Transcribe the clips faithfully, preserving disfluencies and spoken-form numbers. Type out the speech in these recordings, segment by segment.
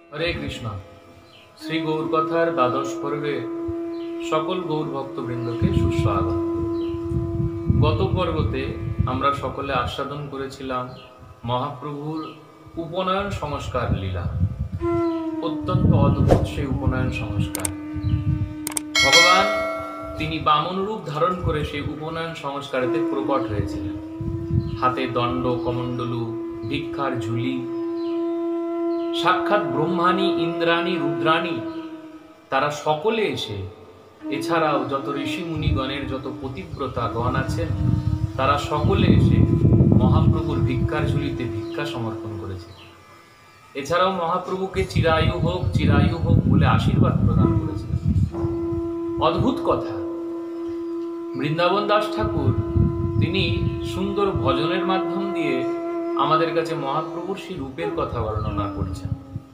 হরে কৃষ্ণ। শ্রী গৌর কথার দ্বাদশ পর্বে সকল গৌর ভক্তবৃন্দকে সুস্বাগত। গত পর্বতে আমরা সকলে আস্বাদন করেছিলাম মহাপ্রভুর উপনয়ন সংস্কার লীলা। অত্যন্ত অদ্ভুত সেই উপনয়ন সংস্কার। ভগবান তিনি বামন রূপ ধারণ করে সেই উপনয়ন সংস্কারেতে প্রকট হয়েছিলেন। হাতে দণ্ড, কমণ্ডলু, ভিক্ষার ঝুলি, সাক্ষাৎ ব্রহ্মাণী, ইন্দ্রাণী, রুদ্রাণী তারা সকলে এসে, এছাড়াও যত ঋষি মুনিগণের যত পতিব্রতা গণ আছেন তারা সকলে এসে মহাপ্রভুর ভিক্ষার ঝুলিতে ভিক্ষা সমর্পণ করেছে। এছাড়াও মহাপ্রভুকে চিরায়ু হোক চিরায়ু হোক বলে আশীর্বাদ প্রদান করেছে। অদ্ভুত কথা, বৃন্দাবন দাস ঠাকুর তিনি সুন্দর ভজনের মাধ্যম দিয়ে আমাদের কাছে মহাপ্রভুর সেই রূপের কথা বর্ণনা করছেন।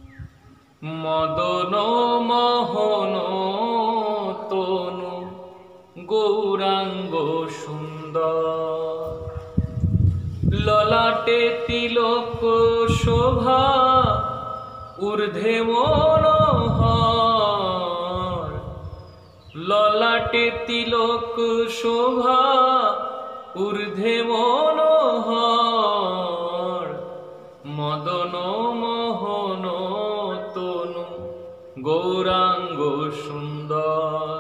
মদন মোহন তনু গৌরাঙ্গ সুন্দর, ললাটে তিলক শোভা ঊর্ধ্বে মনোহর, ললাটে তিলক শোভা ঊর্ধ্বে মনোহর, মদন মোহন তনু গৌরাঙ্গ সুন্দর,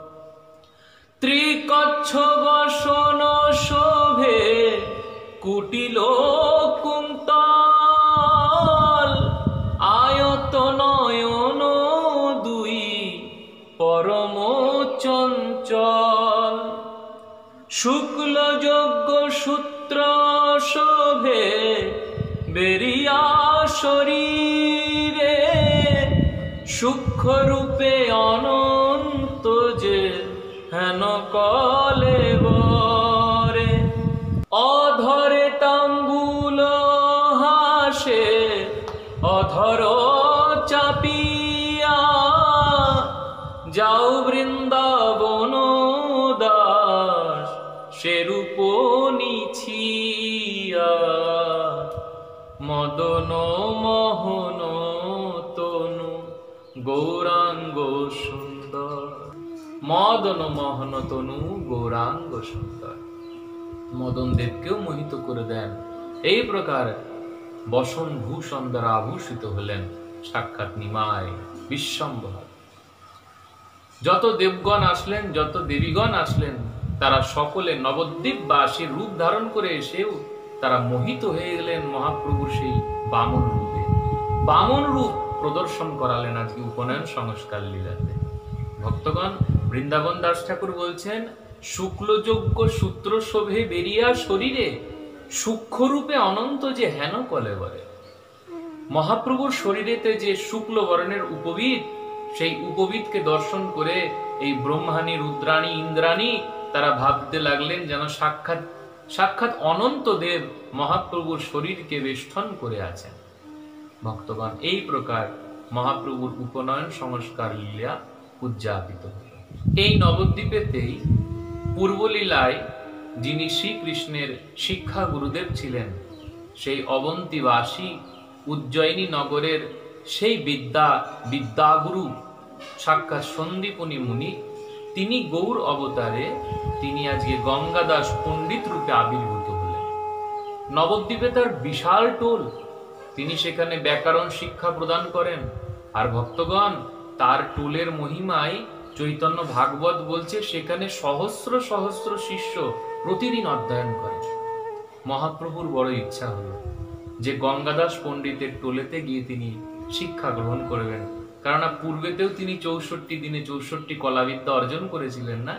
ত্রিকচ্ছ বসন শোভে কুটিল কুন্তল, আয়ত নয়ন দুই পরম চঞ্চল, শুক্ল যজ্ঞ সূত্র শোভে বেরিয়া শরীরে, সূক্ষ্ম রূপে অনন্ত যে হেন কলে বরে, অধরে তাম্বুল হাসে অধর চাপিয়া, যাও বৃন্দাবন দাস সেরূপ নিছিয়া, মদন মোহন তনু গৌরাঙ্গ সুন্দর, মদন মোহন তনু গৌরাঙ্গ সুন্দর। মদন দেবকেও মোহিত করে দেন। এই প্রকার বসন ভূষণ দ্বারা আভূষিত হলেন সাক্ষাৎ নিমাই বিশ্বম্ভর। যত দেবগণ আসলেন, যত দেবীগণ আসলেন, তারা সকলে নবদ্বীপবাসীর রূপ ধারণ করে এসেও তারা মোহিত হয়ে গেলেন মহাপ্রভুর সেই বামন রূপে। বামন রূপ প্রদর্শন করালেন আজকে উপনয়ন সংস্কার লীলাতে। ভক্তগণ, বৃন্দাবন দাস ঠাকুর বলছেন, শুক্লযজ্ঞ সূত্র শোভে বেরিয়া শরীরে, সূক্ষ্ম রূপে অনন্ত যে হেন কলেবরে। মহাপ্রভুর শরীরেতে যে শুক্ল বর্ণের উপবীত, সেই উপবীতকে দর্শন করে এই ব্রহ্মাণী, রুদ্রাণী, ইন্দ্রাণী তারা ভাবতে লাগলেন যেন সাক্ষাৎ সাক্ষাৎ অনন্ত দেব মহাপ্রভুর শরীরকে বেষ্টন করে আছেন। ভক্তগণ, এই প্রকার মহাপ্রভুর উপনয়ন সংস্কার লীলা উদযাপিত হল। এই নবদ্বীপেতেই পূর্বলীলায় যিনি শ্রীকৃষ্ণের শিক্ষা গুরুদেব ছিলেন, সেই অবন্তীবাসী উজ্জয়িনী নগরের সেই বিদ্যা বিদ্যাগুরু সাক্ষাৎ সন্দীপনী মুনি, তিনি গৌর অবতারে তিনি আজকে গঙ্গাদাস পণ্ডিত রূপে আবির্ভূত হলেন। নবদ্বীপে তার বিশাল টোল, তিনি সেখানে ব্যাকরণ শিক্ষা প্রদান করেন। আর ভক্তগণ, তার টোলের মহিমায় চৈতন্য ভাগবত বলছে সেখানে সহস্র সহস্র শিষ্য প্রতিদিন অধ্যয়ন করে। মহাপ্রভুর বড় ইচ্ছা হলো যে গঙ্গাদাস পণ্ডিতের টোলেতে গিয়ে তিনি শিক্ষা গ্রহণ করবেন। কেননা পূর্বেতেও তিনি চৌষট্টি দিনে চৌষট্টি কলাবিদ্যা অর্জন করেছিলেন না।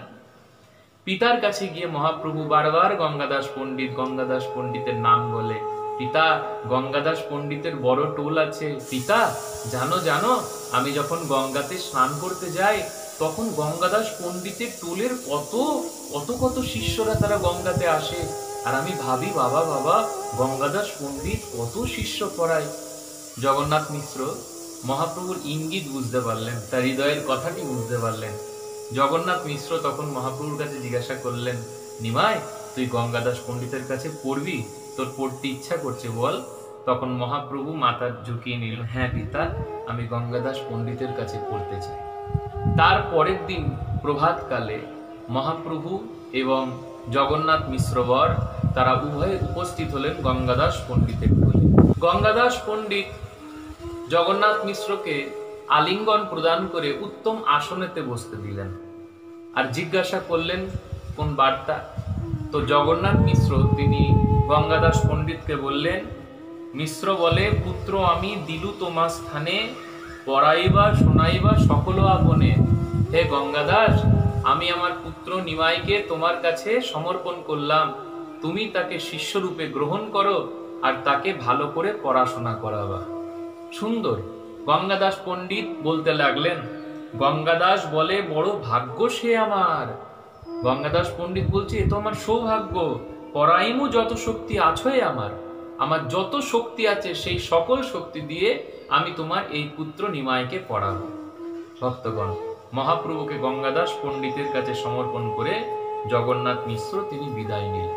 পিতার কাছে গিয়ে মহাপ্রভু বারবার গঙ্গাদাস পণ্ডিত গঙ্গাদাস পণ্ডিতের নাম বলে, পিতা গঙ্গাদাস পণ্ডিতের বড় টোল আছে। পিতা জানো জানো আমি যখন গঙ্গাতে স্নান করতে যাই তখন গঙ্গাদাস পণ্ডিতের টোলের কত কত কত শিষ্যরা তারা গঙ্গাতে আসে, আর আমি ভাবি বাবা বাবা গঙ্গাদাস পণ্ডিত কত শিষ্য পড়ায়। জগন্নাথ মিশ্র মহাপ্রভুর ইঙ্গিত বুঝতে পারলেন, তার হৃদয়ের কথাটি বুঝতে পারলেন। জগন্নাথ মিশ্র তখন মহাপ্রভুর কাছে জিজ্ঞাসা করলেন, নিমাই তুই গঙ্গাদাস পণ্ডিতের কাছে পড়বি, তোর পড়তে ইচ্ছা করছে বল। তখন মহাপ্রভু মাথা ঝুঁকিয়ে নিল, হ্যাঁ পিতা, আমি গঙ্গাদাস পণ্ডিতের কাছে পড়তে চাই। তার পরের দিন প্রভাতকালে মহাপ্রভু এবং জগন্নাথ মিশ্রবর তারা উভয়ে উপস্থিত হলেন গঙ্গাদাস পণ্ডিতের কোলে। গঙ্গাদাস পণ্ডিত জগন্নাথ মিশ্রকে আলিঙ্গন প্রদান করে উত্তম আসনেতে বসতে দিলেন আর জিজ্ঞাসা করলেন কোন বার্তা। তো জগন্নাথ মিশ্র তিনি গঙ্গাদাস পণ্ডিতকে বললেন, মিশ্র বলে, পুত্র আমি দিলু তোমার স্থানে, পড়াইবা শোনাইবা সকল আপনে। হে গঙ্গাদাস, আমি আমার পুত্র নিমাইকে তোমার কাছে সমর্পণ করলাম, তুমি তাকে শিষ্যরূপে গ্রহণ করো আর তাকে ভালো করে পড়াশোনা করাবা। সুন্দর। গঙ্গাদাস পণ্ডিত বলতে লাগলেন, গঙ্গাদাস বলে, বড় ভাগ্য সে আমার। গঙ্গাদাস পণ্ডিত বলছে, এ তো আমার সৌভাগ্য, পরাইমু যত শক্তি আছই আমার, আমার যত শক্তি আছে সেই সকল শক্তি দিয়ে আমি তোমার এই পুত্র নিমাইকে পড়াবো। ভক্তগণ, মহাপ্রভুকে গঙ্গাদাস পণ্ডিতের কাছে সমর্পণ করে জগন্নাথ মিশ্র তিনি বিদায় নিলেন।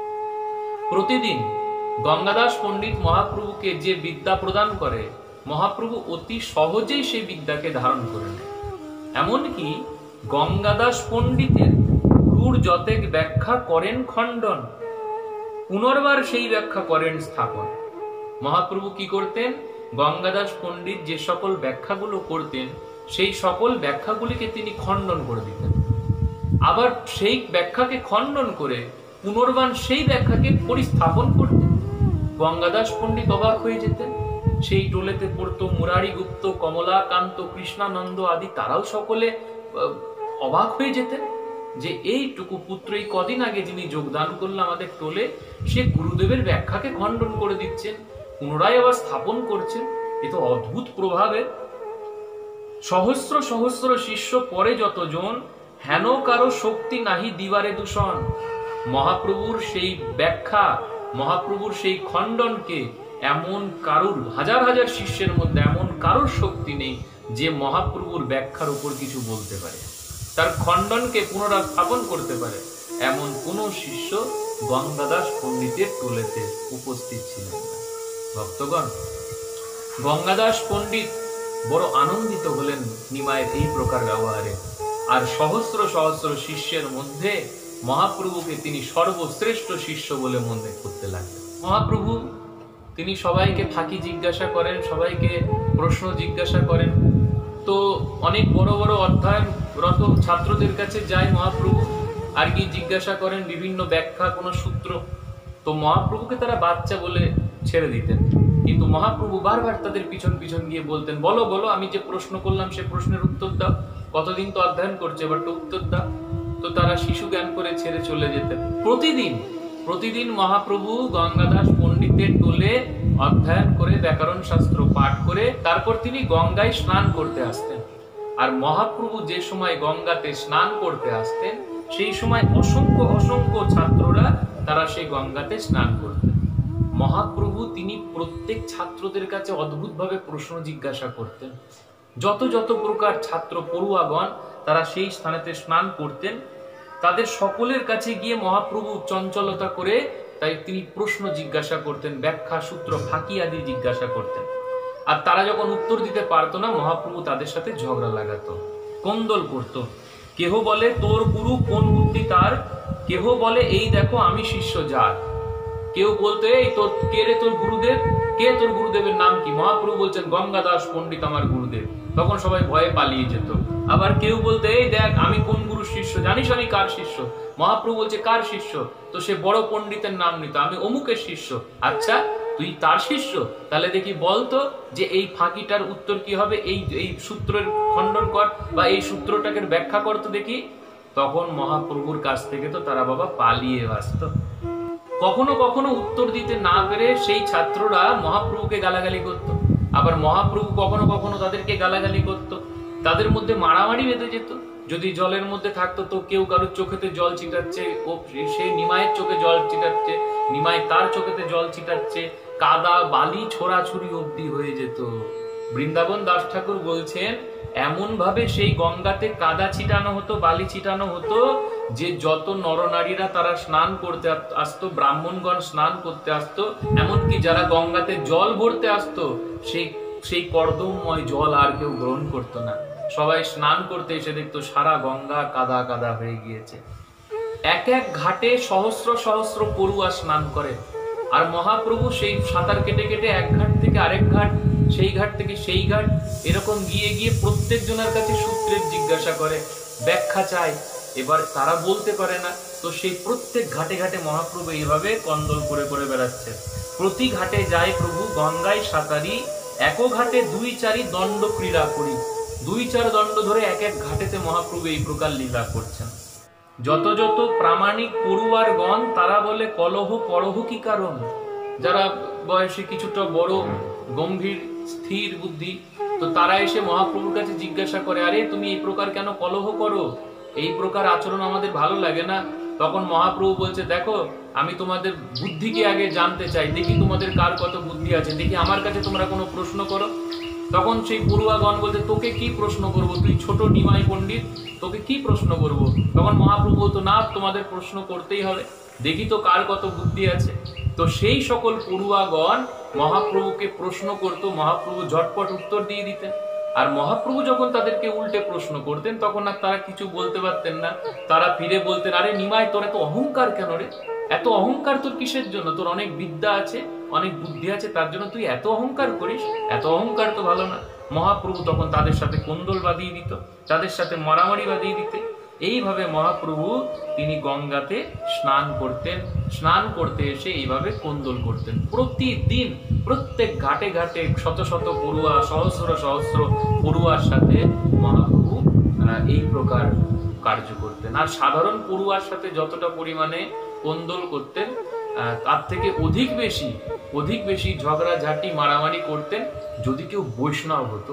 প্রতিদিন গঙ্গাদাস পণ্ডিত মহাপ্রভুকে যে বিদ্যা প্রদান করে, মহাপ্রভু অতি সহজেই সেই বিদ্যাকে ধারণ করে নেয়। এমনকি গঙ্গাদাস পণ্ডিতের গুরুর যতেক ব্যাখ্যা করেন খণ্ডন, পুনর্বার সেই ব্যাখ্যা করেন স্থাপন। মহাপ্রভু কি করতেন? গঙ্গাদাস পণ্ডিত যে সকল ব্যাখ্যাগুলো করতেন সেই সকল ব্যাখ্যাগুলিকে তিনি খণ্ডন করে দিতেন, আবার সেই ব্যাখ্যাকে খণ্ডন করে পুনর্বার সেই ব্যাখ্যাকে পরিস্থাপন করতেন। গঙ্গাদাস পণ্ডিত অবাক হয়ে যেতেন। সেই টোলেতে পড়তো মুরারি গুপ্ত, কমলাকান্ত, কৃষ্ণানন্দ আদি, তারাও সকলে অবাক হয়ে যেতেন যে এইটুকু পুত্র এই কদিন আগে যিনি যোগদান করলেন আমাদের টোলে, সে গুরুদেবের ব্যাখ্যাকে খণ্ডন করে দিচ্ছেন, পুনরায় আবার স্থাপন করছেন। এ তো অদ্ভুত প্রভাবের। সহস্র সহস্র শিষ্য পরে যতজন, হেন কারো শক্তি নাহি দিবারে দূষণ। মহাপ্রভুর সেই ব্যাখ্যা, মহাপ্রভুর সেই খণ্ডনকে এমন কারুর, হাজার হাজার শিষ্যের মধ্যে এমন কারুর শক্তি নেই যে মহাপ্রভুর ব্যাখ্যার উপর কিছু বলতে পারে, তার খণ্ডনকে পুনরায় স্থাপন করতে পারে, এমন কোন শিষ্য গঙ্গাদাস পণ্ডিতের টোলেতে উপস্থিত ছিলেন না। ভক্তগণ, গঙ্গাদাস পণ্ডিত বড় আনন্দিত হলেন নিমায়ের এই প্রকার ব্যবহারে, আর সহস্র সহস্র শিষ্যের মধ্যে মহাপ্রভুকে তিনি সর্বশ্রেষ্ঠ শিষ্য বলে মনে করতে লাগলেন। মহাপ্রভু তিনি সবাইকে ফাঁকি জিজ্ঞাসা করেন, সবাইকে প্রশ্ন জিজ্ঞাসা করেন। তো অনেক বড় বড় অধ্যয়নরত ছাত্রদের কাছে যায় মহাপ্রভু, আর কি জিজ্ঞাসা করেন বিভিন্ন ব্যাখ্যা, কোনো সূত্র। তো মহাপ্রভুকে তারা বাচ্চা বলে ছেড়ে দিতেন, কিন্তু মহাপ্রভু বারবার তাদের পিছন পিছন গিয়ে বলতেন, বলো বলো, আমি যে প্রশ্ন করলাম সে প্রশ্নের উত্তর দাও, কতদিন তো অধ্যয়ন করছে, এবার তো উত্তর দাও। তো তারা শিশু জ্ঞান করে ছেড়ে চলে যেতেন। প্রতিদিন প্রতিদিন মহাপ্রভু গঙ্গাদাস পণ্ডিতের টোলে অধ্যয়ন করে, ব্যাকরণ শাস্ত্র পাঠ করে তারপর তিনি গঙ্গায় স্নান করতে আসতেন। আর মহাপ্রভু যে সময় গঙ্গাতে স্নান করতে আসতেন সেই সময় অসংখ্য অসংখ্য ছাত্ররা তারা সেই গঙ্গাতে স্নান করতেন। মহাপ্রভু তিনি প্রত্যেক ছাত্রদের কাছে অদ্ভুতভাবে প্রশ্ন জিজ্ঞাসা করতেন। যত যত প্রকার ছাত্র পড়ুয়াগণ তারা সেই স্থানেতে স্নান করতেন, তাদের সকলের কাছে গিয়ে মহাপ্রভু চঞ্চলতা করে তাই তিনি প্রশ্ন জিজ্ঞাসা করতেন, ব্যাখ্যা সূত্র ফাঁকি আদি জিজ্ঞাসা করতেন। আর তারা যখন উত্তর দিতে পারতো না, মহাপ্রভু তাদের সাথে ঝগড়া লাগাতো, কোন্দল করত। কেহ বলে তোর গুরু কোন বুদ্ধি তার, কেহ বলে এই দেখো আমি শিষ্য যার। কেউ বলতো এই তোর কে রে তোর গুরুদেব, কে তোর গুরুদেবের নাম কি? মহাপ্রভু বলছেন গঙ্গাদাস পণ্ডিত আমার গুরুদেব। তখন সবাই ভয়ে পালিয়ে যেত। আবার কেউ বলতে এই দেখ আমি কোন গুরুর শিষ্য, জানিস আমি কার শিষ্য? মহাপ্রভু বলছে কার শিষ্য? তো সে বড় পণ্ডিতের নাম নিত, আমি অমুকের শিষ্য। আচ্ছা তুই তার শিষ্য, তাহলে দেখি বলতো যে এই ফাঁকিটার উত্তর কি হবে, এই এই সূত্রের খণ্ডন কর বা এই সূত্রটাকে ব্যাখ্যা করতো দেখি। তখন মহাপ্রভুর কাছ থেকে তো তারা বাবা পালিয়ে আসতো। কখনো কখনো উত্তর দিতে না পেরে সেই ছাত্ররা মহাপ্রভুকে গালাগালি করত, আবার মহাপ্রভু কখনো কখনো তাদেরকে গালাগালি করত। তাদের মধ্যে মারামারি বেঁধে যেত। যদি জলের মধ্যে থাকতো তো কেউ কারোর চোখেতে জল ছিটাচ্ছে, ও সে নিমায়ের চোখে জল ছিটাচ্ছে, নিমাই তার চোখেতে জল ছিটাচ্ছে, কাদা বালি ছোড়াছুরি অবধি হয়ে যেত। বৃন্দাবন দাস ঠাকুর বলছেন এমন ভাবে সেই গঙ্গাতে কাদা ছিটানো হতো, বালি ছিটানো হতো যে যত নরনারীরা তারা স্নান করতে আসতো, ব্রাহ্মণগণ স্নান করতে আসতো, এমনকি যারা গঙ্গাতে জল ভরতে আসতো, সেই সেই কর্দমময় জল আর কেউ গ্রহণ করতো না। সবাই স্নান করতে এসে দেখতো সারা গঙ্গা কাদা কাদা হয়ে গিয়েছে। এক এক ঘাটে সহস্র সহস্র পড়ুয়া স্নান করে, আর মহাপ্রভু সেই সাঁতার কেটে কেটে এক ঘাট থেকে আরেক ঘাট, সেই ঘাট থেকে সেই ঘাট, এরকম গিয়ে গিয়ে প্রত্যেক জনের কাছে সূত্রের জিজ্ঞাসা করে, ব্যাখ্যা চায়। এবার তারা বলতে পারে না, তো সেই প্রত্যেক ঘাটে ঘাটে মহাপ্রভু এইভাবে কন্দল করে করে বেড়াচ্ছে। প্রতি ঘাটে যায় প্রভু গঙ্গায় সাঁতারি, একো ঘাটে দুই চারি দণ্ড ক্রীড়া করি। দুই চার দণ্ড ধরে এক এক ঘাটেতে মহাপ্রভু এই প্রকার লীলা করছেন। যত যত প্রামাণিক পড়ুয়ার গণ তারা বলে কলহ পরহ কি কারণ। যারা বয়সে কিছুটা বড়, গম্ভীর, স্থির বুদ্ধি, তো তারা এসে মহাপ্রভুর কাছে জিজ্ঞাসা করে, আরে তুমি এই প্রকার কেন কলহ করো, এই প্রকার আচরণ আমাদের ভালো লাগে না। তখন মহাপ্রভু বলছে, দেখো আমি তোমাদের বুদ্ধিকে আগে জানতে চাই, দেখি তোমাদের কার কত বুদ্ধি আছে, দেখি আমার কাছে তোমরা কোনো প্রশ্ন করো। তখন সেই পড়ুয়াগণ বলতে, তোকে কি প্রশ্ন করব, তুই ছোট নিমাই পণ্ডিত, তোকে কি প্রশ্ন করব। তখন মহাপ্রভু বলতো, না তোমাদের প্রশ্ন করতেই হবে, দেখি তো কার কত বুদ্ধি আছে। তো সেই সকল পড়ুয়াগণ মহাপ্রভুকে প্রশ্ন করত, মহাপ্রভু ঝটপট উত্তর দিয়ে দিতেন। আর মহাপ্রভু যখন তাদেরকে উল্টে প্রশ্ন করতেন তখন আর তারা কিছু বলতে পারতেন না। তারা ফিরে বলতেন, আরে নিমাই তোর এত অহংকার কেন রে, এত অহংকার তোর কিসের জন্য, তোর অনেক বিদ্যা আছে, অনেক বুদ্ধি আছে, তার জন্য তুই এত অহংকার করিস, এত অহংকার তো ভালো না। মহাপ্রভু তখন তাদের সাথে কোন্দল বাঁধিয়ে দিত, তাদের সাথে মারামারি বাঁধিয়ে দিতে। এইভাবে মহাপ্রভু তিনি গঙ্গাতে স্নান করতেন, স্নান করতে এসে এইভাবে কোন্দল করতেন প্রতিদিন। প্রত্যেক ঘাটে ঘাটে শত শত পড়ুয়া, সহস্র সহস্র পড়ুয়ার সাথে মহাপ্রভু এই প্রকার কার্য করতেন। আর সাধারণ পড়ুয়ার সাথে যতটা পরিমাণে কোন্দল করতেন তার থেকে অধিক বেশি অধিক বেশি ঝগড়াঝাটি মারামারি করতেন যদি কেউ বৈষ্ণব হতো।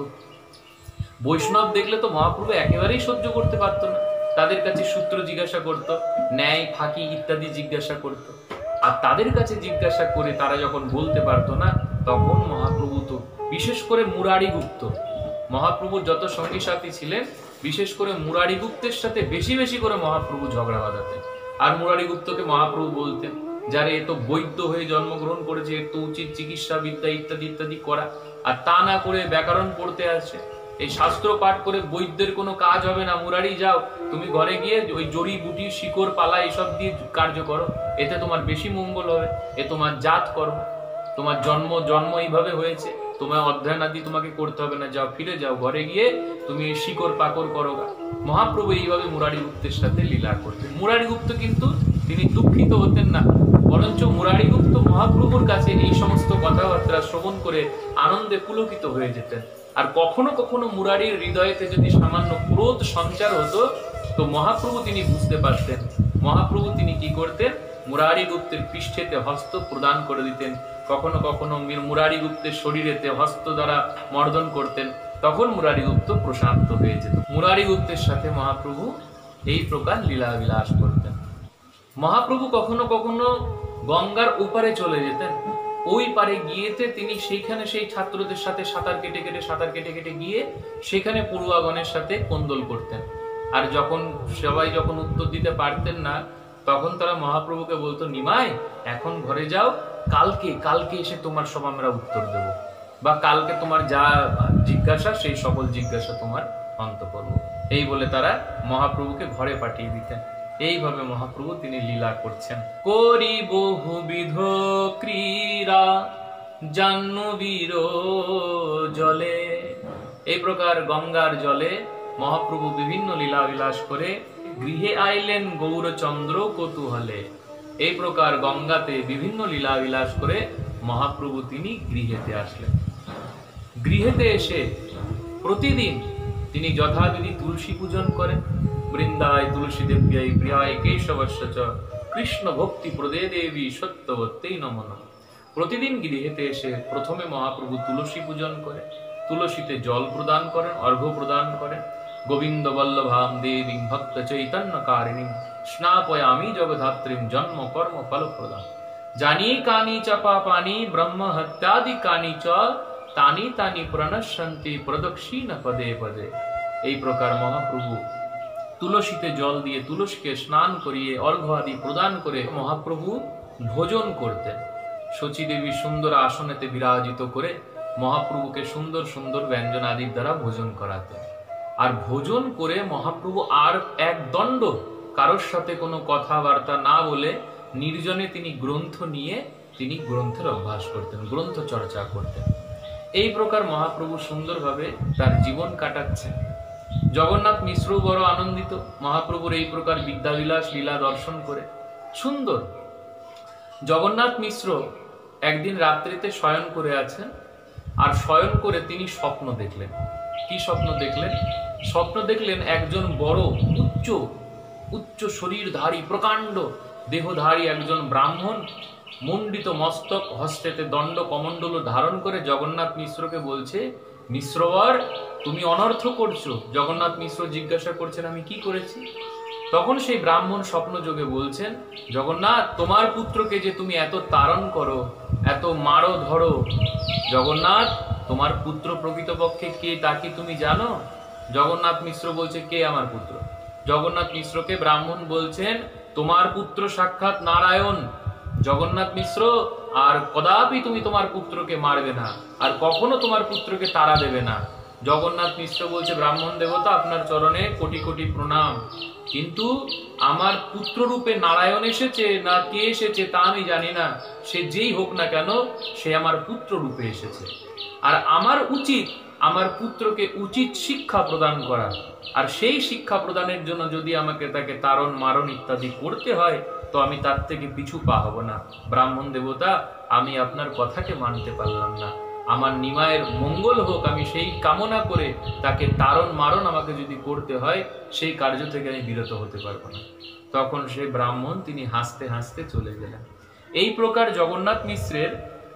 বৈষ্ণব দেখলে তো মহাপ্রভু একেবারেই সহ্য করতে পারতো না, তাদের কাছে সূত্র জিজ্ঞাসা করত, ন্যায় ফাঁকি ইত্যাদি জিজ্ঞাসা করত। আর তাদের কাছে জিজ্ঞাসা করে তারা যখন বলতে পারতো না, তখন মহাপ্রভু তো বিশেষ করে মুরারি গুপ্ত, মহাপ্রভুর যত সঙ্গী সাথী ছিলেন বিশেষ করে মুরারি গুপ্তের সাথে বেশি বেশি করে মহাপ্রভু ঝগড়া বাঁধাতেন। আর মুরারি গুপ্তকে মহাপ্রভু বলতেন, যারা এত বৈদ্য হয়ে জন্মগ্রহণ করেছে, এর তো উচিত চিকিৎসা বিদ্যা ইত্যাদি ইত্যাদি করা, আর তা না করে ব্যাকরণ পড়তে আসে, এই শাস্ত্র পাঠ করে বৈদ্যের কোনো কাজ হবে না। মুরারি যাও, তুমি ঘরে গিয়ে ওই জড়ি বুটি শিকড় পালা এসব দিয়ে কার্য করো, এতে তোমার বেশি মঙ্গল হবে, এ তোমার জাত কর্ম, তোমার জন্ম জন্ম এইভাবে হয়েছে, তোমার অধ্যয়ন আদি তোমাকে করতে হবে না, যাও ফিরে যাও ঘরে গিয়ে তুমি শিকড় পাকড় করো গা। মহাপ্রভু এইভাবে মুরারি গুপ্তের সাথে লীলা করতেন। মুরারি গুপ্ত কিন্তু তিনি দুঃখিত হতেন না, বরঞ্চ মুরারি গুপ্ত মহাপ্রভুর কাছে এই সমস্ত কথাবার্তা শ্রবণ করে আনন্দে পুলকিত হয়ে যেতেন। আর কখনো কখনো মুরারির হৃদয়েতে যদি সামান্য ক্রোধ সঞ্চার হতো, তো মহাপ্রভু তিনি বুঝতে পারতেন। মহাপ্রভু তিনি কি করতেন, মুরারি গুপ্তের পৃষ্ঠেতে হস্ত প্রদান করে দিতেন, কখনো কখনো মুরারি গুপ্তের শরীরেতে হস্ত দ্বারা মর্দন করতেন, তখন মুরারি গুপ্ত প্রশান্ত হয়ে যেত। মুরারি গুপ্তের সাথে মহাপ্রভু এই প্রকার লীলা বিলাস করতেন। মহাপ্রভু কখনো কখনো গঙ্গার ওপারে চলে যেতেন, ওই পারে গিয়েতে তিনি সেইখানে সেই ছাত্রদের সাথে সাঁতার কেটে কেটে সাঁতার কেটে কেটে গিয়ে সেখানে পড়ুয়াগণের সাথে কোন্দল করতেন। আর যখন সবাই যখন উত্তর দিতে পারতেন না, তখন তারা মহাপ্রভুকে বলতো, নিমাই এখন ঘরে যাও, কালকে কালকে এসে তোমার সব আমরা উত্তর দেব, বা কালকে তোমার যা জিজ্ঞাসা সেই সকল জিজ্ঞাসা তোমার অন্ত করব। এই বলে তারা মহাপ্রভুকে ঘরে পাঠিয়ে দিতেন। এইভাবে মহাপ্রভু তিনি লীলা করছেন। করি বহুবিধ ক্রীড়া জাহ্নবীর জলে, এই প্রকার গঙ্গার জলে মহাপ্রভু বিভিন্ন লীলা বিলাস করে গৃহে আইলেন গৌরচন্দ্র কৌতূহলে। এই প্রকার গঙ্গাতে বিভিন্ন লীলা বিলাস করে মহাপ্রভু তিনি গৃহেতে আসলেন। গৃহেতে এসে প্রতিদিন তিনি যথাবিধি তুলসী পূজন করেন। বৃন্দায় তুলসী দেব্যায় প্রিয়ায় কেশবস্য চ কৃষ্ণ ভক্তি প্রদে দেবী সত্যবত্যই নমঃ। প্রতিদিন গৃহেতে এসে প্রথমে মহাপ্রভু তুলসী পূজন করে, তুলসীতে জল প্রদান করেন, অর্ঘ্য প্রদান করেন। গোবিন্দ বল্লভাম দেবী ভক্ত চৈতন্য কারিণী স্নাপয়ামি জগধাত্রীম জন্ম কর্ম ফল প্রদান। জানি কানি চ পাপানি ব্রহ্ম হত্যাদি কানি চ তানি তানি প্রণশ্যন্তি প্রদক্ষিণ পদে পদে। এই প্রকার মহাপ্রভু তুলসীতে জল দিয়ে তুলসীকে স্নান করিয়ে অর্ঘ্য আদি প্রদান করে মহাপ্রভু ভোজন করতেন। শচীদেবী সুন্দর আসনেতে বিরাজিত করে মহাপ্রভুকে সুন্দর সুন্দর ব্যঞ্জন আদির দ্বারা ভোজন করাতেন। আর ভোজন করে মহাপ্রভু আর এক দণ্ড কারোর সাথে কোনো কথাবার্তা না বলে নির্জনে তিনি গ্রন্থ নিয়ে তিনি গ্রন্থের অভ্যাস করতেন, গ্রন্থ চর্চা করতেন। এই প্রকার মহাপ্রভু সুন্দরভাবে তার জীবন কাটাচ্ছেন। জগন্নাথ মিশ্র বড় আনন্দিত মহাপ্রভুর এই প্রকার বিদ্যাবিলাস লীলা দর্শন করে। সুন্দর। জগন্নাথ মিশ্র একদিন রাত্রিতে শয়ন করে আছেন, আর শয়ন করে তিনি স্বপ্ন দেখলেন। কি স্বপ্ন দেখলেন? স্বপ্ন দেখলেন একজন বড় উচ্চ উচ্চ শরীরধারী প্রকাণ্ড দেহধারী একজন ব্রাহ্মণ মুন্ডিত মস্তক, হস্তেতে দণ্ড কমণ্ডল ধারণ করে জগন্নাথ মিশ্রকে বলছে, মিশ্রবর তুমি অনর্থ করছো। জগন্নাথ মিশ্র জিজ্ঞাসা করছেন আমি কি করেছি? তখন সেই ব্রাহ্মণ স্বপ্নযোগে বলছেন, জগন্নাথ তোমার পুত্রকে যে তুমি এত তাড়ন করো, এত মারো ধরো, জগন্নাথ তোমার পুত্র প্রকৃতপক্ষে কে তা কি তুমি জানো? জগন্নাথ মিশ্র বলছে, কে আমার পুত্র? জগন্নাথ মিশ্রকে ব্রাহ্মণ বলছেন, তোমার পুত্র সাক্ষাৎ নারায়ণ। জগন্নাথ মিশ্র আর কদাপি তুমি তোমার পুত্রকে মারবে না, আর কখনো তোমার পুত্রকে তাড়া দেবে না। জগন্নাথ মিশ্র বলছে, ব্রাহ্মণ দেবতা আপনার চরণে কোটি কোটি প্রণাম, কিন্তু আমার পুত্র রূপে নারায়ণ এসেছে না কে এসেছে তা আমি জানি না, সে যেই হোক না কেন সে আমার পুত্র রূপে এসেছে। আর আমার উচিত আমার পুত্রকে উচিত শিক্ষা প্রদান করা, আর সেই শিক্ষা প্রদানের জন্য যদি আমাকে তাকে তাড়ন মারণ ইত্যাদি করতে হয় তো আমি তার থেকে পিছু পা হব না। ব্রাহ্মণ দেবতা আমি আপনার কথাকে মানতে পারলাম না, আমার নিমায়ের মঙ্গল হোক, আমি সেই কামনা করে তাকে তাড়ন মারণ আমাকে যদি করতে হয় সেই কার্য থেকে আমি বিরত হতে পারবো না। তখন সেই ব্রাহ্মণ তিনি হাসতে হাসতে চলে গেলেন। এই প্রকার জগন্নাথ মিশ্রের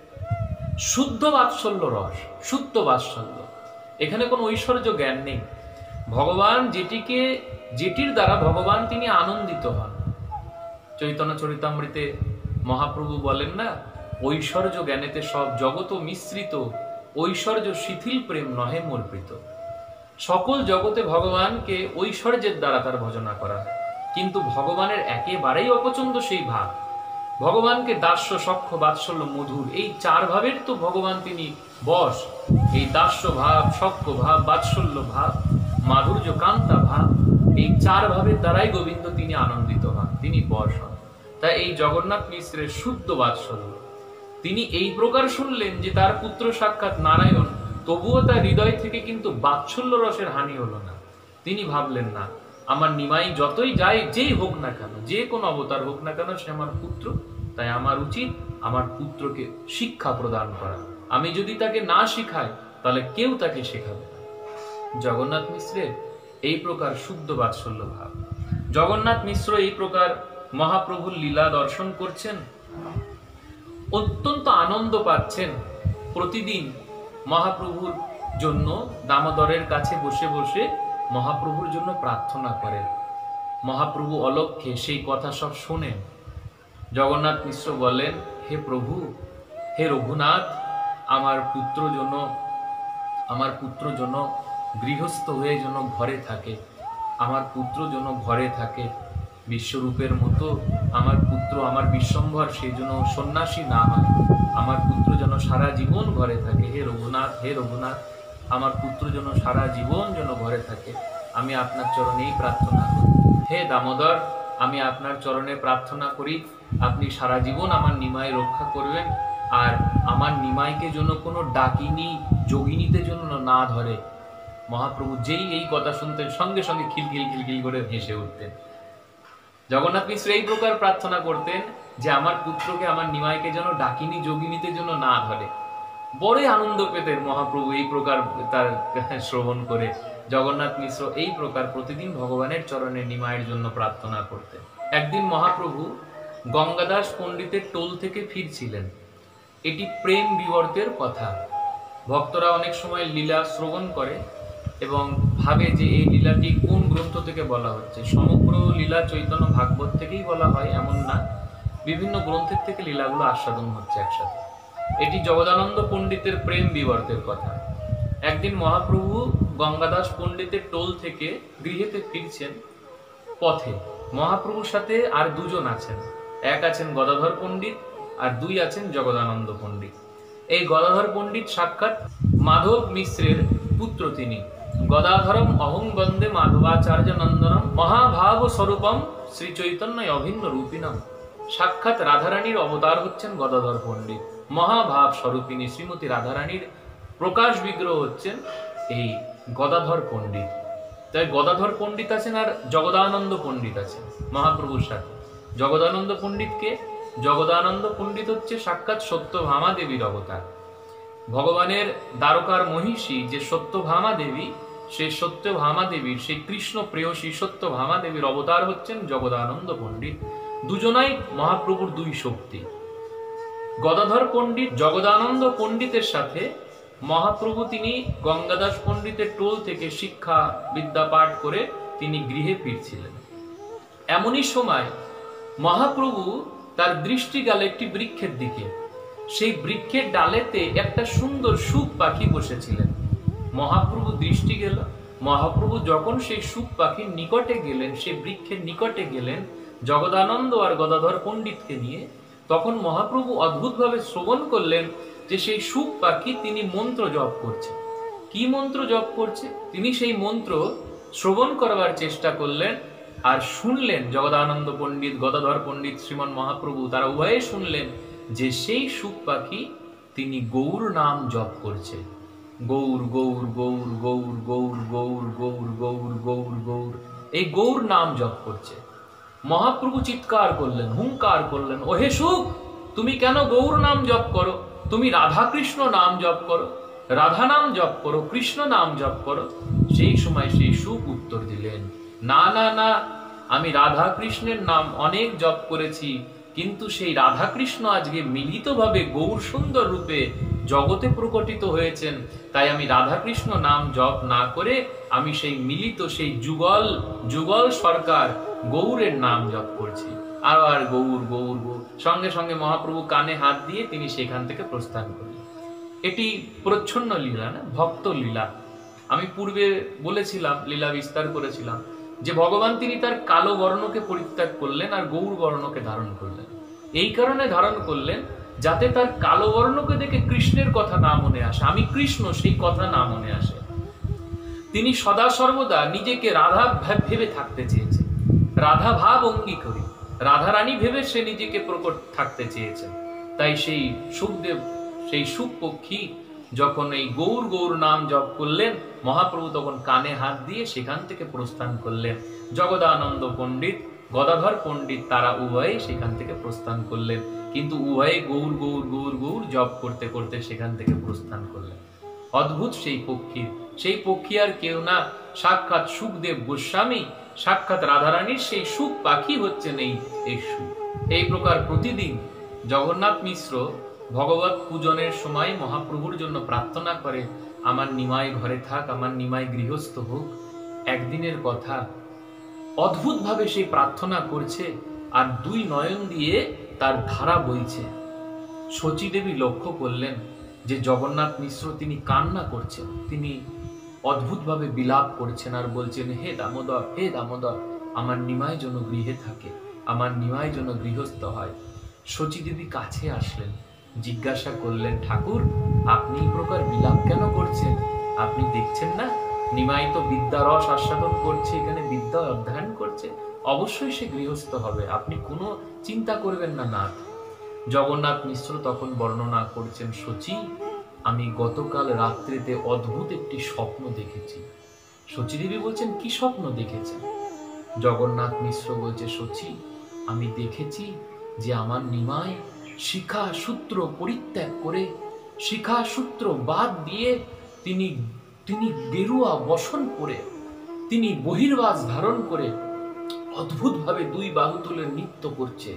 শুদ্ধ বাৎসল্য রস, শুদ্ধ বাৎসল্য, এখানে কোনো ঐশ্বর্য জ্ঞান নেই। ভগবান যেটিকে যেটির দ্বারা ভগবান তিনি আনন্দিত হন। চৈতন্য চরিতামৃতে মহাপ্রভু বলেন না, ঐশ্বর্য জ্ঞানেতে সব জগত মিশ্রিত, ঐশ্বর্য শিথিল প্রেম নহে মর্পিত। সকল জগতে ভগবানকে ঐশ্বর্যের দ্বারা তার ভজনা করা, কিন্তু ভগবানের একেবারেই অপছন্দ সেই ভাব। ভগবানকে দাস্য সখ্য বাৎসল্য মধুর এই চার ভাবের তো ভগবান তিনি বশ। এই দাস্য ভাব, সখ্য ভাব, বাৎসল্য ভাব, মাধুর্য কান্তা ভাব, এই চার ভাবের দ্বারাই গোবিন্দ তিনি আনন্দিত হন, তিনি বশ হন। তাই এই জগন্নাথ মিশ্রের শুদ্ধ বাৎসল্য, তিনি এই প্রকার শুনলেন যে তার পুত্র সাক্ষাৎ নারায়ণ, তবুও তার হৃদয় থেকে কিন্তু বাৎসল্য রসের হানি হলো না। তিনি ভাবলেন না আমার নিমাই যতই যায়, যেই হোক না কেন, যে কোন অবতার হোক না কেন, সে আমার পুত্র, তাই আমার উচিত আমার পুত্রকে শিক্ষা প্রদান করা। আমি যদি তাকে না শিখাই তাহলে কেউ তাকে শেখাবে না। জগন্নাথ মিশ্রের এই প্রকার শুদ্ধ বাৎসল্য ভাব। জগন্নাথ মিশ্র এই প্রকার মহাপ্রভুর লীলা দর্শন করছেন, অত্যন্ত আনন্দ পাচ্ছেন। প্রতিদিন মহাপ্রভুর জন্য দামোদরের কাছে বসে বসে মহাপ্রভুর জন্য প্রার্থনা করেন। মহাপ্রভু অলক্ষ্যে সেই কথা সব শোনেন। জগন্নাথ মিশ্র বলেন, হে প্রভু, হে রঘুনাথ, আমার পুত্র যেন আমার পুত্র যেন গৃহস্থ হয়ে যেন ঘরে থাকে, আমার পুত্র যেন ঘরে থাকে বিশ্বরূপের মতো। আমার পুত্র, আমার বিশ্বম্ভর, সেই জন্য সন্ন্যাসী না হয়। আমার পুত্র যেন সারা জীবন ঘরে থাকে। হে রঘুনাথ, হে রঘুনাথ, আমার পুত্র যেন সারা জীবন যেন ঘরে থাকে। আমি আপনার চরণেই প্রার্থনা করি। হে দামোদর, আমি আপনার চরণে প্রার্থনা করি আপনি সারা জীবন আমার নিমাই রক্ষা করবেন, আর আমার নিমাইকে যেন কোনো ডাকিনী যোগিনীতে যেন না ধরে। মহাপ্রভু যেই এই কথা শুনতেন সঙ্গে সঙ্গে খিলখিল খিলখিল করে হেসে উঠতেন। জগন্নাথ মিশ্র এই প্রকার প্রার্থনা করতেন যে আমার পুত্রকে, আমার নিমাইকে যেন ডাকিনী যোগিনীতে যেন না ধরে। বড়ই আনন্দ পেতেন মহাপ্রভু এই প্রকার তার শ্রবণ করে। জগন্নাথ মিশ্র এই প্রকার প্রতিদিন ভগবানের চরণে নিমাইয়ের জন্য প্রার্থনা করতেন। একদিন মহাপ্রভু গঙ্গাদাস পণ্ডিতের টোল থেকে ফিরছিলেন। এটি প্রেম বিবর্তের কথা। ভক্তরা অনেক সময় লীলা শ্রবণ করে এবং ভাবে যে এই লীলাটি কোন গ্রন্থ থেকে বলা হচ্ছে। সমগ্র লীলা চৈতন্য ভাগবত থেকেই বলা হয় এমন না, বিভিন্ন গ্রন্থের থেকে লীলাগুলো আস্বাদন হচ্ছে একসাথে। এটি জগদানন্দ পণ্ডিতের প্রেম বিবর্তের কথা। একদিন মহাপ্রভু গঙ্গাদাস পণ্ডিতের টোল থেকে গৃহেতে ফিরছেন পথে মহাপ্রভুর সাথে আর দুজন আছেন, এক আছেন গদাধর পণ্ডিত আর দুই আছেন জগদানন্দ পণ্ডিত। এই গদাধর পণ্ডিত সাক্ষাৎ মাধব মিশ্রের পুত্র, তিনি গদাধরম অহং বন্দে মাধবাচার্য নন্দনম মহাভাব স্বরূপম শ্রী চৈতন্য অভিন্ন রূপিণম। সাক্ষাৎ রাধারানীর অবতার হচ্ছেন গদাধর পণ্ডিত, মহাভাব স্বরূপিনী শ্রীমতী রাধারানীর প্রকাশ বিগ্রহ হচ্ছেন এই গদাধর পণ্ডিত। তাই গদাধর পণ্ডিত আছেন আর জগদানন্দ পণ্ডিত আছেন মহাপ্রভুর সাথে। জগদানন্দ পণ্ডিতকে জগদানন্দ পণ্ডিত হচ্ছে সাক্ষাৎ সত্যভামা দেবীর অবতার। ভগবানের দ্বারকার মহিষী যে সত্যভামা দেবী, সেই সত্যভামা দেবীর সেই কৃষ্ণ প্রেয়সী সত্যভামা দেবীর অবতার হচ্ছেন জগদানন্দ পণ্ডিত। দুজনাই মহাপ্রভুর দুই শক্তি। গদাধর পণ্ডিত জগদানন্দ পণ্ডিতের সাথে মহাপ্রভু তিনি গঙ্গাদাস পণ্ডিতের টোল থেকে শিক্ষা বিদ্যা পাঠ করে তিনি গৃহে ফিরছিলেন। এমনই সময় মহাপ্রভু তার দৃষ্টি গেল একটি বৃক্ষের দিকে। সেই বৃক্ষের ডালেতে একটা সুন্দর সুখ পাখি বসেছিলেন। মহাপ্রভু দৃষ্টি গেল, মহাপ্রভু যখন সেই সুখ পাখির নিকটে গেলেন, সেই বৃক্ষের নিকটে গেলেন জগদানন্দ আর গদাধর পণ্ডিতকে নিয়ে, তখন মহাপ্রভু অদ্ভুতভাবে শ্রবণ করলেন যে সেই সুখ পাখি তিনি মন্ত্র জপ করছে। কি মন্ত্র জপ করছে? তিনি সেই মন্ত্র শ্রবণ করবার চেষ্টা করলেন আর শুনলেন। জগদানন্দ পণ্ডিত, গদাধর পণ্ডিত, শ্রীমন মহাপ্রভু তারা উভয়ে শুনলেন যে সেই সুখ পাখি তিনি গৌর নাম জপ করছে। গৌর গৌর গৌর গৌর গৌর গৌর গৌর গৌর গৌর গৌর এই গৌর নাম জপ করছে। মহাপ্রভু চিৎকার করলেন, হুঙ্কার করলেন, ওহে সুখ, তুমি কেন গৌর নাম জপ করো? তুমি রাধা কৃষ্ণ নাম জপ করো, রাধা নাম জপ করো, কৃষ্ণ নাম জপ করো। সেই সময় সেই সুখ উত্তর দিলেন, না না না, আমি রাধা কৃষ্ণের নাম অনেক জপ করেছি, কিন্তু সেই রাধা কৃষ্ণ আজকে মিলিতভাবে গৌর সুন্দর রূপে জগতে প্রকটিত হয়েছেন, তাই আমি রাধা কৃষ্ণ নাম জপ না করে আমি সেই মিলিত সেই যুগল যুগল সরকার গৌরের নাম জপ করছি। আর আর গৌর গৌর গৌর। সঙ্গে সঙ্গে মহাপ্রভু কানে হাত দিয়ে তিনি সেখান থেকে প্রস্থান করলেন। এটি প্রচ্ছন্ন লীলা না, ভক্ত লীলা। আমি পূর্বে বলেছিলাম, লীলা বিস্তার করেছিলাম যে ভগবান তিনি তার কালো বর্ণকে পরিত্যাগ করলেন আর গৌর বর্ণকে ধারণ করলেন। এই কারণে ধারণ করলেন যাতে তার কালো বর্ণকে দেখে কৃষ্ণের কথা না মনে আসে, আমি কৃষ্ণ সেই কথা না মনে আসে। তিনি সদা সর্বদা নিজেকে রাধা ভেবে থাকতে চেয়েছেন, রাধা ভাব অঙ্গীকারী, রাধা রানী ভেবে সে নিজেকে প্রকট থাকতে চেয়েছেন। তাই সেই সুখদেব, সেই সুখ পক্ষী যখন এই গৌর গৌর নাম জপ করলেন, মহাপ্রভু তখন কানে হাত দিয়ে সেখান থেকে প্রস্থান করলেন। জগদানন্দ পণ্ডিত, গদাধর পণ্ডিত তারা উভয়ে সেখান থেকে প্রস্থান করলেন, কিন্তু উভয়ে গৌর গৌর গৌর গৌর জপ করতে করতে সেখান থেকে প্রস্থান করলেন। অদ্ভুত সেই পক্ষী, সেই পক্ষী আর কেউ না, সাক্ষাৎ সুখদেব গোস্বামী, সাক্ষাৎ রাধারানীর সেই সুখ পাখি হচ্ছেন এই এই সুখ। এই প্রকার প্রতিদিন জগন্নাথ মিশ্র ভগবত পূজনের সময় মহাপ্রভুর জন্য প্রার্থনা করে, আমার নিমাই ঘরে থাক, আমার নিমাই গৃহস্থ হোক। একদিনের কথা, অদ্ভুত ভাবে সেই প্রার্থনা করছে আর দুই নয়ন দিয়ে তার ধারা বইছে। শচী দেবী লক্ষ্য করলেন যে জগন্নাথ মিশ্র তিনি কান্না করছেন, তিনি অদ্ভুতভাবে বিলাপ করছেন আর বলছেন, হে দামোদর, হে দামোদর, আমার নিমাই যেন গৃহে থাকে, আমার নিমাই যেন গৃহস্থ হয়। শচী দেবী কাছে আসলেন, জিজ্ঞাসা করলেন, ঠাকুর আপনি এই প্রকার বিলাপ কেন করছেন? আপনি দেখছেন না নিমাই তো বিদ্যারস আস্বাদন করছে, এখানে বিদ্যা অধ্যয়ন করছে, অবশ্যই সে গৃহস্থ হবে, আপনি কোনো চিন্তা করবেন না নাথ। জগন্নাথ মিশ্র তখন বর্ণনা করছেন, শচী আমি গতকাল রাত্রিতে অদ্ভুত একটি স্বপ্ন দেখেছি। শচী দেবী বলছেন, কি স্বপ্ন দেখেছেন? জগন্নাথ মিশ্র বলছে, শচী আমি দেখেছি যে আমার নিমাই শিখা সূত্র পরিত্যাগ করে, শিখা সূত্র বাদ দিয়ে তিনি তিনি গেরুয়া বসন পরে, তিনি বহির্বাস ধারণ করে অদ্ভুতভাবে দুই বাহু তুলে নৃত্য করছে,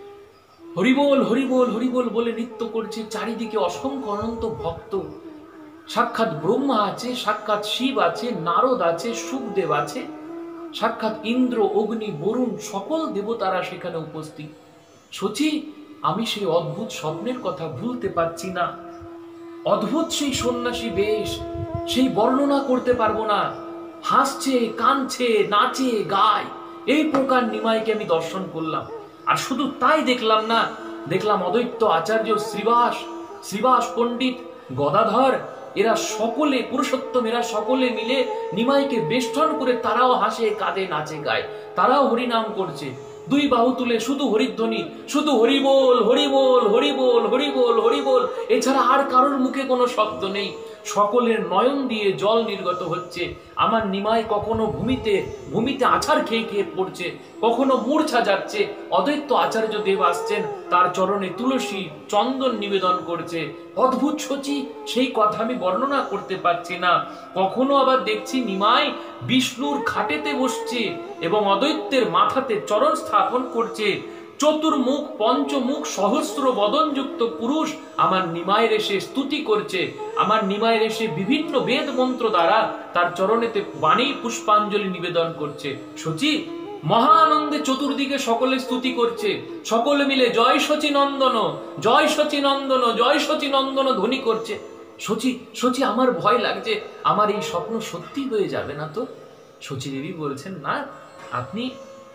হরিবোল হরিবোল হরিবোল বলে নৃত্য করছে। চারিদিকে অসংখ্য অনন্ত ভক্ত, সাক্ষাৎ ব্রহ্মা আছে, সাক্ষাৎ শিব আছে, নারদ আছে, সুখদেব আছে, সাক্ষাৎ ইন্দ্র, অগ্নি, বরুণ সকল দেবতারা সেখানে উপস্থিত। শচী আমি সেই অদ্ভুত স্বপ্নের কথা ভুলতে পারছি না। অদ্ভুত সেই সন্ন্যাসী বেশ, সেই বর্ণনা করতে পারবো না। হাসছে, কাঁদছে, নাচে, গায়, এই প্রকার নিমাইকে আমি দর্শন করলাম। আর শুধু তাই দেখলাম না, দেখলাম অদ্বৈত আচার্য, শ্রীবাস শ্রীবাস পণ্ডিত, গদাধর, এরা সকলে পুরুষোত্তম, এরা সকলে মিলে নিমাইকে বেষ্টন করে তারাও হাসে কাঁদে নাচে গায়, তারাও হরিনাম করছে, দুই বাহু তুলে শুধু হরিধ্বনি, শুধু হরিবোল হরিবোল হরিবোল হরিবোল হরিবোল, এছাড়া আর কারোর মুখে কোনো শব্দ নেই। সকলের নয়ন দিয়ে জল নির্গত হচ্ছে। আমার নিমাই কখনো ভূমিতে ভূমিতে আছাড় খেয়ে খেয়ে পড়ছে, কখনো মূর্ছা যাচ্ছে। অদ্বৈত আচার্য দেব আসছেন, তার চরণে তুলসী চন্দন নিবেদন করছে। অদ্ভুত সচি, সেই কথা আমি বর্ণনা করতে পারছি না। কখনো আবার দেখছি নিমাই বিষ্ণুর খাটেতে বসছে এবং অদ্বৈতের মাথাতে চরণ স্থাপন করছে। চতুর্মুখ পঞ্চমুখ সহস্র বদন যুক্ত পুরুষ আমার নিমায়ের এসে স্তুতি করছে, আমার নিমায়ের এসে বিভিন্ন বেদ মন্ত্র দ্বারা তার চরণেতে বাণী পুষ্পাঞ্জলি নিবেদন করছে। সচি মহা আনন্দে চতুর্দিকে সকলে স্তুতি করছে, সকলে মিলে জয় সচি নন্দন জয় সচি নন্দন জয় সচি নন্দন ধ্বনি করছে। সচি সচি আমার ভয় লাগছে, আমার এই স্বপ্ন সত্যি হয়ে যাবে না তো? সচি দেবী বলছেন, না, আপনি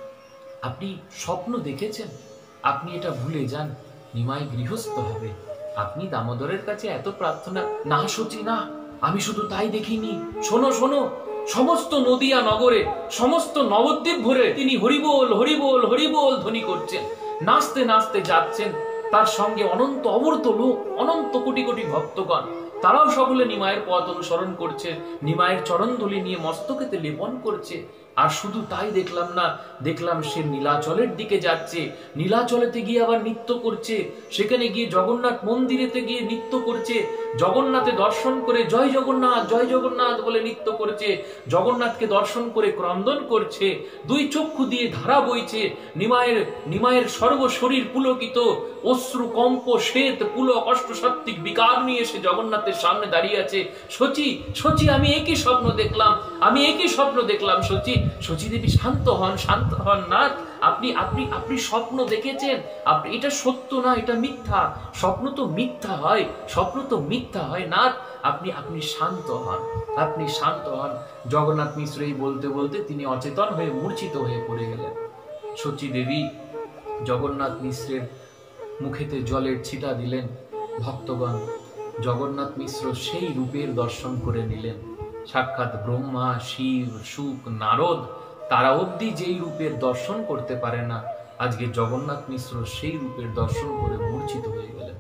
আপনি স্বপ্ন দেখেছেন, আপনি এটা ভুলে যান, নিমাই গৃহস্থ হবে। আপনি দামোদরের কাছে এত প্রার্থনা। না সচি না, আমি শুধু তাই দেখিনি, শোনো শোনো, সমস্ত নদিয়া নগরে, সমস্ত নবদ্বীপ ভরে তিনি হরিবোল হরিবোল হরিবোল ধ্বনি করছেন, নাচতে নাচতে যাচ্ছেন। তার সঙ্গে অনন্ত অবর্ত লোক, অনন্ত কোটি কোটি ভক্তগণ, তারাও সকলে নিমায়ের পথ অনুসরণ করছে, নিমায়ের চরণধুলি নিয়ে মস্তকেতে লেপন করছে। আর শুধু তাই দেখলাম না, দেখলাম সে নীলাচলের দিকে যাচ্ছে, নীলাচলেতে গিয়ে আবার নৃত্য করছে, সেখানে গিয়ে জগন্নাথ মন্দিরেতে গিয়ে নৃত্য করছে, জগন্নাথে দর্শন করে জয় জগন্নাথ জয় জগন্নাথ বলে নৃত্য করছে, জগন্নাথকে দর্শন করে ক্রন্দন করছে, দুই চক্ষু দিয়ে ধারা বইছে, নিমায়ের নিমায়ের সর্বশরীর পুলকিত, অশ্রু কম্প শ্বেত পুলক অষ্টসাত্ত্বিক বিকার নিয়ে এসে জগন্নাথের সামনে দাঁড়িয়ে আছে। সচি সচি আমি একই স্বপ্ন দেখলাম, আমি একই স্বপ্ন দেখলাম সচি। সচি দেবী শান্ত হন, শান্ত হন। না, আপনি আপনি আপনি স্বপ্ন দেখেছেন, আপনি, এটা সত্য না, এটা মিথ্যা। স্বপ্ন তো মিথ্যা হয়, স্বপ্ন তো মিথ্যা হয় না। আপনি আপনি শান্ত হন, আপনি শান্ত হন। জগন্নাথ মিশ্র এই বলতে বলতে তিনি অচেতন হয়ে মূর্ছিত হয়ে পড়ে গেলেন। সচি দেবী জগন্নাথ মিশ্রের মুখেতে জলের ছিটা দিলেন। ভক্তগণ জগন্নাথ মিশ্র সেই রূপের দর্শন করে নিলেন। সাক্ষাৎ ব্রহ্মা, শিব, শুক, নারদ, তারা অবধি যেই রূপের দর্শন করতে পারে না, আজকে জগন্নাথ মিশ্র সেই রূপের দর্শন করে মূর্ছিত হয়ে গেলেন।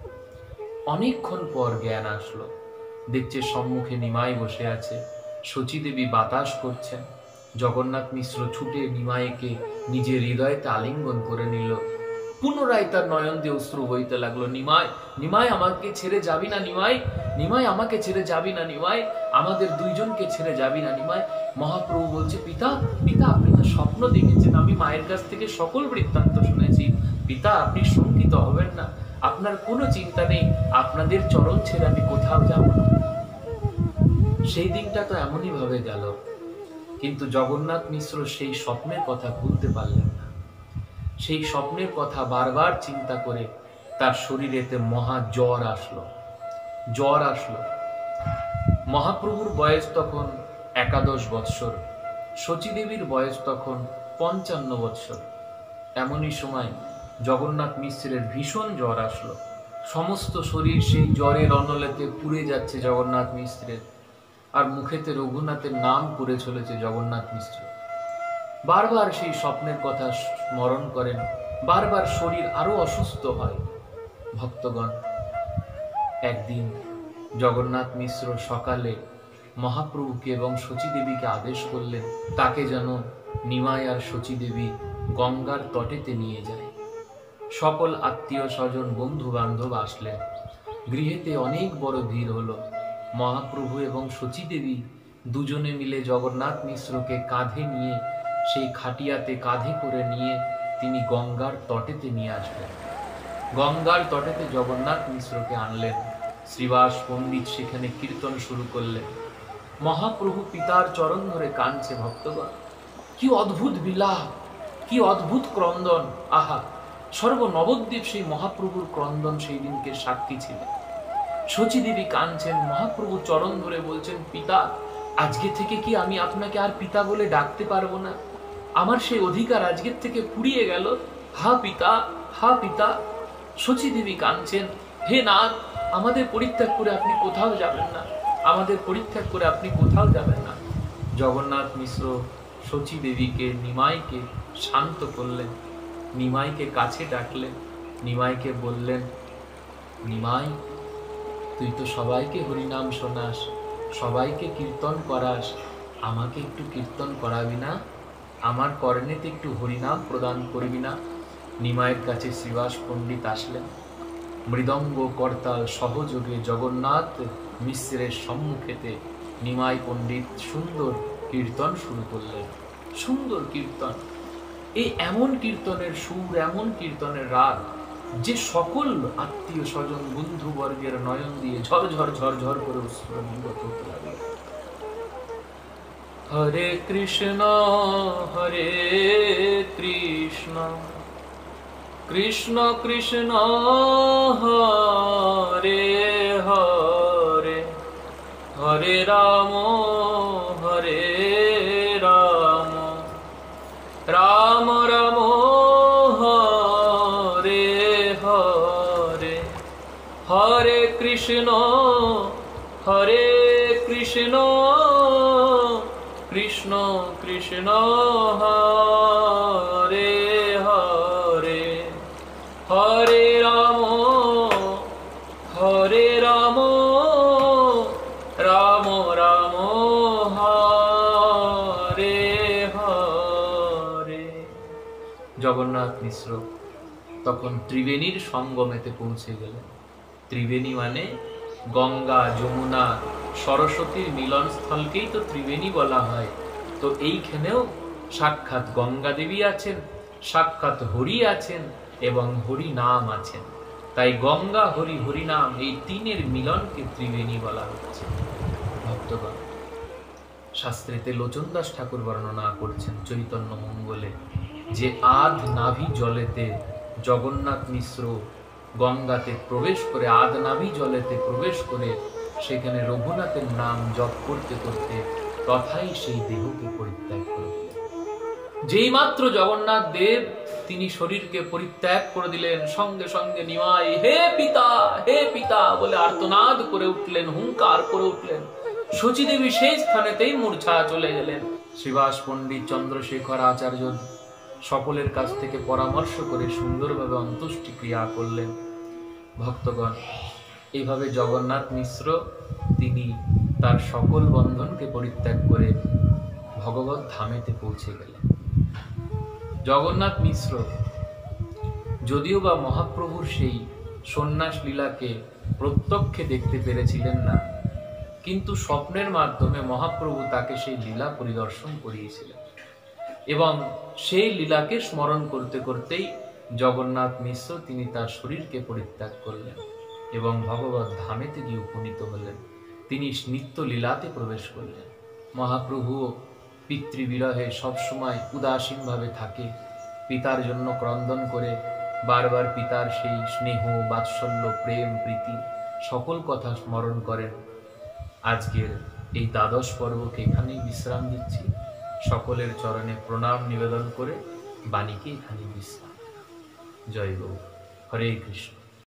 অনেকক্ষণ পর জ্ঞান আসলো, দেখছে সম্মুখে নিমাই বসে আছে, সচি দেবী বাতাস করছেন। জগন্নাথ মিশ্র ছুটে নিমাইকে নিজের হৃদয়তে আলিঙ্গন করে নিল। পুনরায় তার নয়ন দিয়ে অশ্রু বইতে লাগলো। নিমাই নিমাই আমাকে ছেড়ে যাবি না নিমাই, নিমাই আমাকে ছেড়ে যাবি না নিমাই, আমাদের দুইজনকে ছেড়ে যাবি না নিমাই। মহাপ্রভু বলছে, পিতা পিতা আপনি তো স্বপ্ন দেখেছেন, আমি মায়ের কাছ থেকে সকল বৃত্তান্ত শুনেছি, পিতা আপনি শঙ্কিত হবেন না, আপনার কোনো চিন্তা নেই, আপনাদের চরণ ছেড়ে আমি কোথাও যাব না। সেই দিনটা তো এমনই ভাবে গেল, কিন্তু জগন্নাথ মিশ্র সেই স্বপ্নের কথা ভুলতে পারলেন না। সেই স্বপ্নের কথা বারবার চিন্তা করে তার শরীরেতে মহা জ্বর আসলো, জ্বর আসলো। মহাপ্রভুর বয়স তখন একাদশ বৎসর, সচি দেবীর বয়স তখন পঞ্চান্ন বৎসর। এমনই সময় জগন্নাথ মিশ্রের ভীষণ জ্বর আসলো। সমস্ত শরীর সেই জ্বরের অনলেতে পুড়ে যাচ্ছে জগন্নাথ মিশ্রের, আর মুখেতে রঘুনাথের নাম করে চলেছে জগন্নাথ মিশ্র। বারবার সেই স্বপ্নের কথা স্মরণ করেন, বারবার শরীর আরো অসুস্থ হয়। ভক্তগণ একদিন জগন্নাথ মিশ্র সকালে মহাপ্রভুকে এবং সচি দেবীকে আদেশ করলেন, তাকে যেন নিমাই আর সচি দেবী গঙ্গার তটেতে নিয়ে যায়। সকল আত্মীয় স্বজন বন্ধু বান্ধব আসলেন, গৃহেতে অনেক বড় ভিড় হলো। মহাপ্রভু এবং সচি দেবী দুজনে মিলে জগন্নাথ মিশ্রকে কাঁধে নিয়ে সেই খাটিয়াতে কাঁধে করে নিয়ে তিনি গঙ্গার তটেতে নিয়ে আসলেন। গঙ্গার তটেতে জগন্নাথ মিশ্রকে আনলেন। শ্রীবাস পণ্ডিত সেখানে কীর্তন শুরু করলেন। মহাপ্রভু পিতার চরণ ধরে কাঁদছে। ভক্তগণ কি অদ্ভুত বিলাপ, কি অদ্ভুত ক্রন্দন! আহা, সর্ব নবদ্বীপ সেই মহাপ্রভুর ক্রন্দন সেই দিনকে সাক্ষী ছিলেন। সচি দেবী কাঁদছেন, মহাপ্রভু চরণ ধরে বলছেন, পিতা আজকে থেকে কি আমি আপনাকে আর পিতা বলে ডাকতে পারবো না? আমার সেই অধিকার আজকের থেকে ফুরিয়ে গেল। হা পিতা, হা পিতা। শচী দেবী কাঁদছেন, হে নাথ, আমাদের পরিত্যাগ করে আপনি কোথাও যাবেন না, আমাদের পরিত্যাগ করে আপনি কোথাও যাবেন না। জগন্নাথ মিশ্র শচী দেবীকে, নিমাইকে শান্ত করলেন, নিমাইকে কাছে ডাকলেন, নিমাইকে বললেন, নিমাই, তুই তো সবাইকে হরিনাম শোনাস, সবাইকে কীর্তন করাস, আমাকে একটু কীর্তন করাবি না? আমার কর্ণেতে একটু হরিনাম প্রদান করবি না? নিমাইয়ের কাছে শ্রীবাস পণ্ডিত আসলেন। মৃদঙ্গ করতাল সহযোগে জগন্নাথ মিশ্রের সম্মুখেতে নিমাই পণ্ডিত সুন্দর কীর্তন শুরু করলেন। সুন্দর কীর্তন, এই এমন কীর্তনের সুর, এমন কীর্তনের রাগ যে সকল আত্মীয় স্বজন বন্ধু বর্গের নয়ন দিয়ে ঝরঝর ঝরঝর করে অশ্রুনির্গত হতে লাগলো। হরে কৃষ্ণ হরে কৃষ্ণ কৃষ্ণ কৃষ্ণ হরে হরে হরে রাম হরে রাম রাম রাম হরে হরে হরে কৃষ্ণ হরে কৃষ্ণ কৃষ্ণ কৃষ্ণ হরে হরে হরে রাম হরে রাম রাম রাম হরে হরে। জগন্নাথ মিশ্র তখন ত্রিবেণীর সঙ্গমেতে পৌঁছে গেলেন। ত্রিবেণী মানে গঙ্গা, যমুনা, সরস্বতীর মিলনস্থলকেই তো ত্রিবেণী বলা হয়। তো এইখানেও সাক্ষাৎ গঙ্গা দেবী আছেন, সাক্ষাৎ হরি আছেন এবং হরি নাম আছেন। তাই গঙ্গা, হরি, হরিনাম এই তিনের মিলনকে ত্রিবেণী বলা হচ্ছে। ভক্তগণ, শাস্ত্রেতে লোচনদাস ঠাকুর বর্ণনা করছেন চৈতন্য মঙ্গলে যে আধ নাভি জলেতে জগন্নাথ মিশ্র গঙ্গাতে প্রবেশ করে, আধ নাভি জলেতে প্রবেশ করে সেখানে রঘুনাথের নাম জপ করতে করতে তথাই সেই দেহকে পরিত্যাগ করে দিলেন। যেই মাত্র জগন্নাথ দেব তিনি শরীরকে পরিত্যাগ করে দিলেন, সঙ্গে সঙ্গে নিমাই হে পিতা, হে পিতা বলে আর্তনাদ করে উঠলেন, হুঙ্কার করে উঠলেন। শচী দেবী সেই স্থানেতেই মূর্ছা চলে গেলেন। শ্রীবাস পণ্ডিত, চন্দ্রশেখর আচার্য সকলের কাছ থেকে পরামর্শ করে সুন্দরভাবে অন্ত্যেষ্টি ক্রিয়া করলেন। ভক্তগণ, এইভাবে জগন্নাথ মিশ্র তিনি তার সকল বন্ধনকে পরিত্যাগ করে ভগবত ধামেতে পৌঁছে গেলেন। জগন্নাথ মিশ্র যদিও বা মহাপ্রভুর সেই সন্ন্যাস লীলাকে প্রত্যক্ষে দেখতে পেরেছিলেন না, কিন্তু স্বপ্নের মাধ্যমে মহাপ্রভু তাকে সেই লীলা পরিদর্শন করিয়েছিলেন এবং সেই লীলাকে স্মরণ করতে করতেই জগন্নাথ মিশ্র তিনি তার শরীরকে পরিত্যাগ করলেন এবং ভগবত ধামেতে গিয়ে উপনীত হলেন। তিনি নিত্য লীলাতে প্রবেশ করলেন। মহাপ্রভু পিতৃবিরহে সবসময় উদাসীনভাবে থাকে, পিতার জন্য ক্রন্দন করে বারবার পিতার সেই স্নেহ, বাৎসল্য, প্রেম, প্রীতি সকল কথা স্মরণ করেন। আজকের এই দ্বাদশ পর্বকে এখানেই বিশ্রাম দিচ্ছি। সকলের চরণে প্রণাম নিবেদন করে বাণীকে এখানে বিশ্রাম। জয় গৌ। হরে কৃষ্ণ।